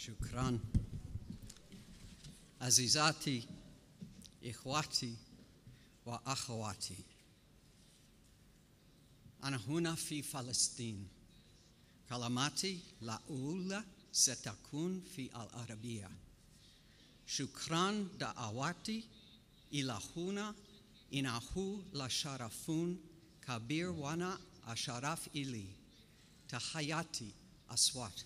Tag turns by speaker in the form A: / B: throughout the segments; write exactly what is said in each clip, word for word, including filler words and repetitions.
A: شكرا. عزيزاتي إخواتي وأخواتي، أنا هنا في فلسطين. كلماتي الأولى ستكون في العربية. شكرا دعواتي إلى هنا، إنه لشرف كبير وأنا الشرف إلي. تحياتي أصوات.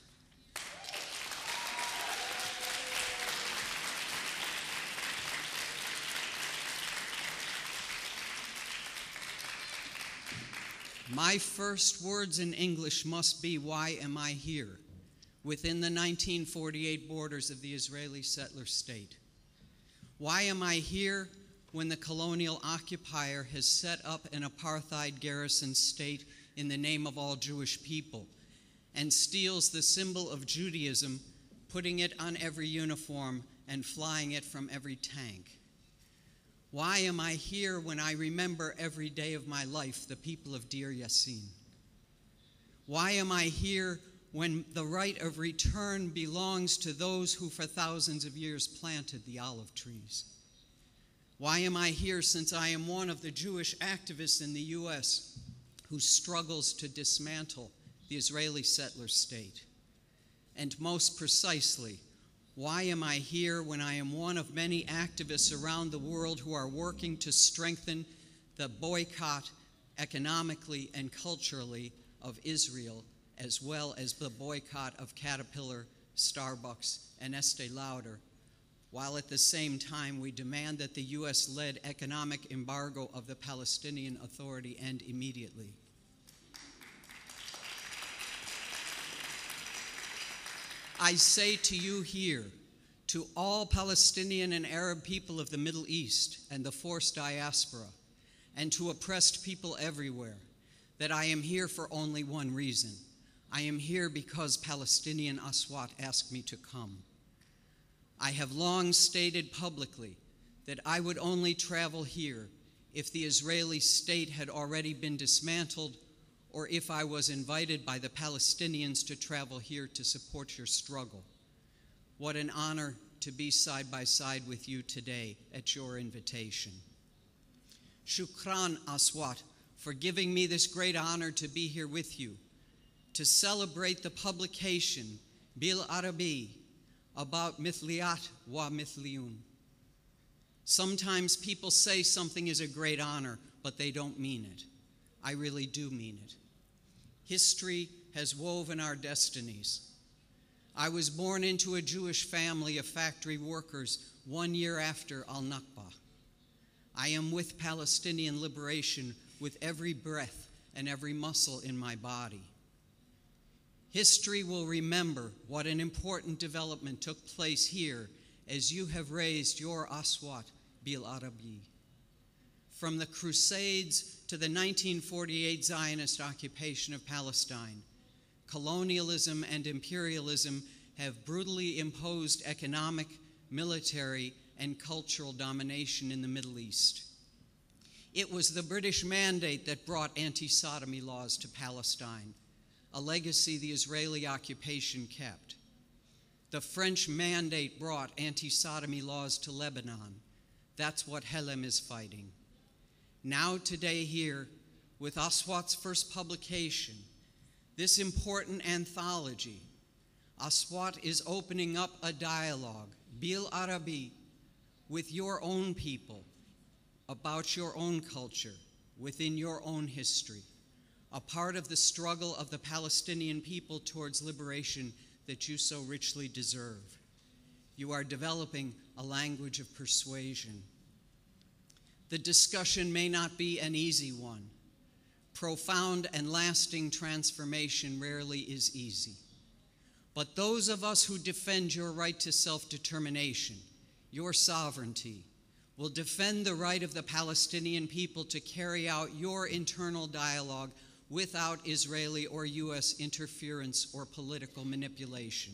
A: My first words in English must be, why am I here, within the nineteen forty-eight borders of the Israeli settler state? Why am I here when the colonial occupier has set up an apartheid garrison state in the name of all Jewish people and steals the symbol of Judaism, putting it on every uniform and flying it from every tank? Why am I here when I remember every day of my life the people of Deir Yassin? Why am I here when the right of return belongs to those who for thousands of years planted the olive trees? Why am I here since I am one of the Jewish activists in the U S who struggles to dismantle the Israeli settler state? And most precisely, why am I here when I am one of many activists around the world who are working to strengthen the boycott economically and culturally of Israel, as well as the boycott of Caterpillar, Starbucks, and Estee Lauder, while at the same time we demand that the U S-led economic embargo of the Palestinian Authority end immediately? I say to you here, to all Palestinian and Arab people of the Middle East and the forced diaspora, and to oppressed people everywhere, that I am here for only one reason. I am here because Palestinian Aswat asked me to come. I have long stated publicly that I would only travel here if the Israeli state had already been dismantled, or if I was invited by the Palestinians to travel here to support your struggle. What an honor to be side by side with you today at your invitation. Shukran, Aswat, for giving me this great honor to be here with you, to celebrate the publication, Bil Arabi, about Mithliyat wa Mithliyun. Sometimes people say something is a great honor, but they don't mean it. I really do mean it. History has woven our destinies. I was born into a Jewish family of factory workers one year after Al-Nakba. I am with Palestinian liberation with every breath and every muscle in my body. History will remember what an important development took place here as you have raised your Aswat Bil Arabi. From the Crusades to the nineteen forty-eight Zionist occupation of Palestine, colonialism and imperialism have brutally imposed economic, military, and cultural domination in the Middle East. It was the British mandate that brought anti-sodomy laws to Palestine, a legacy the Israeli occupation kept. The French mandate brought anti-sodomy laws to Lebanon. That's what Helem is fighting. Now today here, with Aswat's first publication, this important anthology, Aswat is opening up a dialogue, Bil Arabi, with your own people, about your own culture, within your own history, a part of the struggle of the Palestinian people towards liberation that you so richly deserve. You are developing a language of persuasion. The discussion may not be an easy one. Profound and lasting transformation rarely is easy. But those of us who defend your right to self-determination, your sovereignty, will defend the right of the Palestinian people to carry out your internal dialogue without Israeli or U S interference or political manipulation.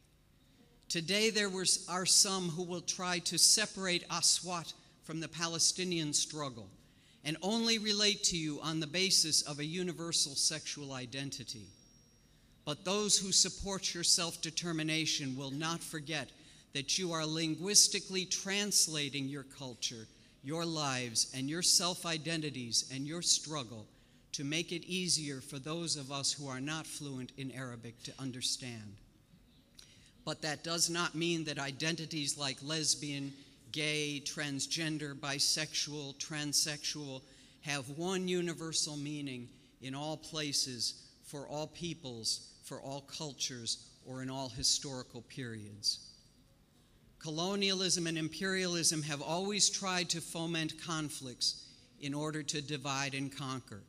A: Today there are some who will try to separate Aswat from the Palestinian struggle and only relate to you on the basis of a universal sexual identity. But those who support your self-determination will not forget that you are linguistically translating your culture, your lives, and your self-identities and your struggle to make it easier for those of us who are not fluent in Arabic to understand. But that does not mean that identities like lesbian, gay, transgender, bisexual, transsexual have one universal meaning in all places, for all peoples, for all cultures, or in all historical periods. Colonialism and imperialism have always tried to foment conflicts in order to divide and conquer.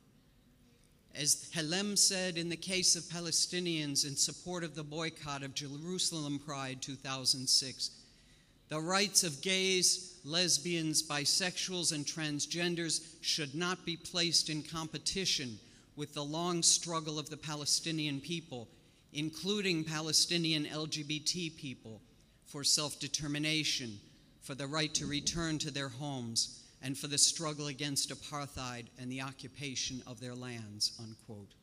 A: As Helem said in the case of Palestinians in support of the boycott of Jerusalem Pride two thousand six, the rights of gays, lesbians, bisexuals, and transgenders should not be placed in competition with the long struggle of the Palestinian people, including Palestinian L G B T people, for self-determination, for the right to return to their homes, and for the struggle against apartheid and the occupation of their lands, unquote.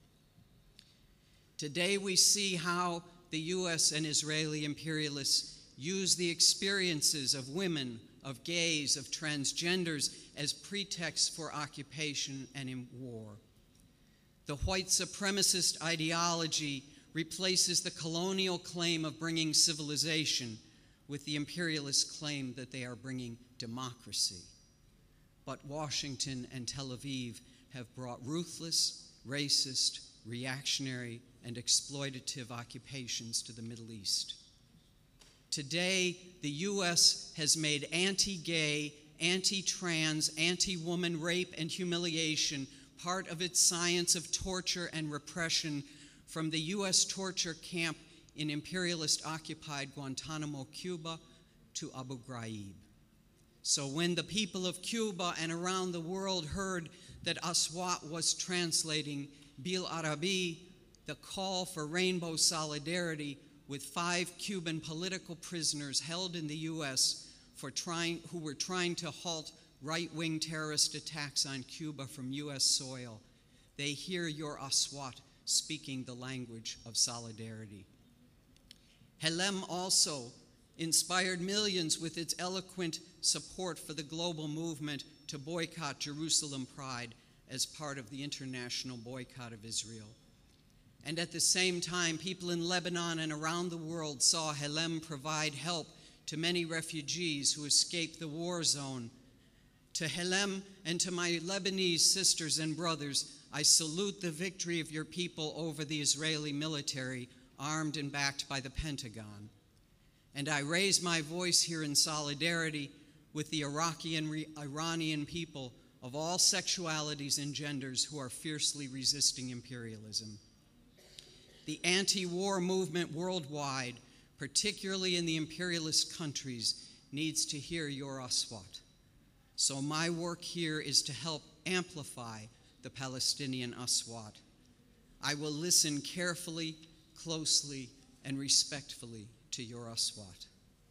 A: Today we see how the U S and Israeli imperialists use the experiences of women, of gays, of transgenders as pretexts for occupation and in war. The white supremacist ideology replaces the colonial claim of bringing civilization with the imperialist claim that they are bringing democracy. But Washington and Tel Aviv have brought ruthless, racist, reactionary, and exploitative occupations to the Middle East. Today, the U S has made anti-gay, anti-trans, anti-woman rape and humiliation part of its science of torture and repression, from the U S torture camp in imperialist-occupied Guantanamo, Cuba, to Abu Ghraib. So when the people of Cuba and around the world heard that Aswat was translating Bil Arabi, the call for rainbow solidarity with five Cuban political prisoners held in the U S for trying, who were trying to halt right-wing terrorist attacks on Cuba from U S soil, they hear your Aswat speaking the language of solidarity. Helem also inspired millions with its eloquent support for the global movement to boycott Jerusalem Pride as part of the international boycott of Israel. And at the same time, people in Lebanon and around the world saw Helem provide help to many refugees who escaped the war zone. To Helem and to my Lebanese sisters and brothers, I salute the victory of your people over the Israeli military, armed and backed by the Pentagon. And I raise my voice here in solidarity with the Iraqi and Iranian people of all sexualities and genders who are fiercely resisting imperialism. The anti-war movement worldwide, particularly in the imperialist countries, needs to hear your Aswat. So my work here is to help amplify the Palestinian Aswat. I will listen carefully, closely, and respectfully to your Aswat.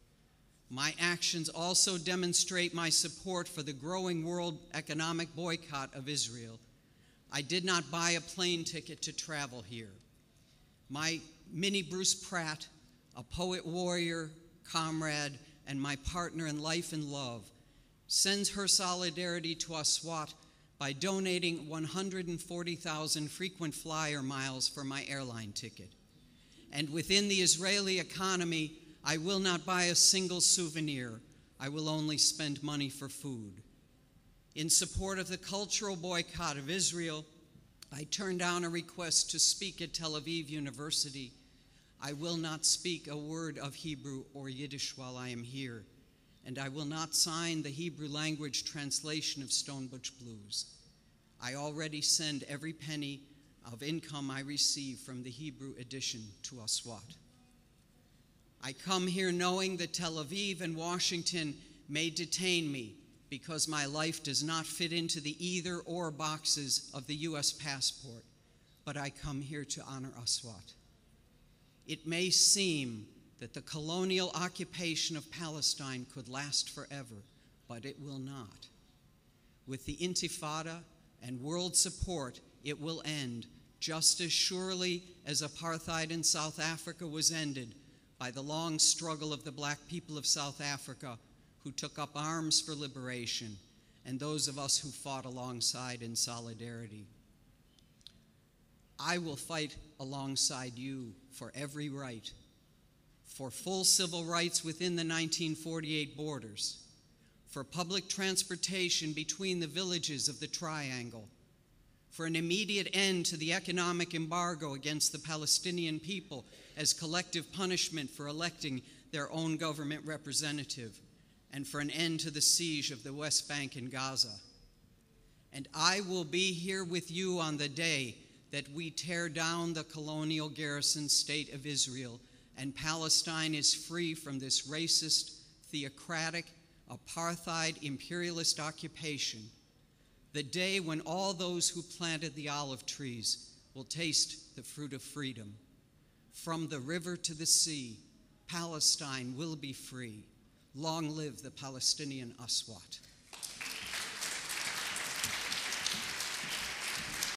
A: My actions also demonstrate my support for the growing world economic boycott of Israel. I did not buy a plane ticket to travel here. My Minnie Bruce Pratt, a poet warrior, comrade, and my partner in life and love, sends her solidarity to Aswat by donating one hundred forty thousand frequent flyer miles for my airline ticket. And within the Israeli economy, I will not buy a single souvenir. I will only spend money for food. In support of the cultural boycott of Israel, I turned down a request to speak at Tel Aviv University. I will not speak a word of Hebrew or Yiddish while I am here, and I will not sign the Hebrew language translation of Stone Butch Blues. I already send every penny of income I receive from the Hebrew edition to Aswat. I come here knowing that Tel Aviv and Washington may detain me because my life does not fit into the either or boxes of the U S passport, but I come here to honor Aswat. It may seem that the colonial occupation of Palestine could last forever, but it will not. With the Intifada and world support, it will end, just as surely as apartheid in South Africa was ended by the long struggle of the black people of South Africa who took up arms for liberation, and those of us who fought alongside in solidarity. I will fight alongside you for every right, for full civil rights within the nineteen forty-eight borders, for public transportation between the villages of the Triangle, for an immediate end to the economic embargo against the Palestinian people as collective punishment for electing their own government representative, and for an end to the siege of the West Bank and Gaza. And I will be here with you on the day that we tear down the colonial garrison state of Israel and Palestine is free from this racist, theocratic, apartheid, imperialist occupation, the day when all those who planted the olive trees will taste the fruit of freedom. From the river to the sea, Palestine will be free. Long live the Palestinian Aswat.